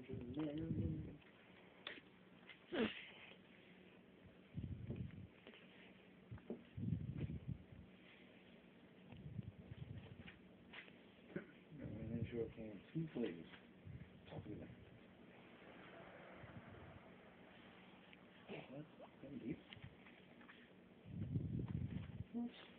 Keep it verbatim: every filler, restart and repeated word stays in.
And then sure came two flavors. Talk to them. What? Deep? What?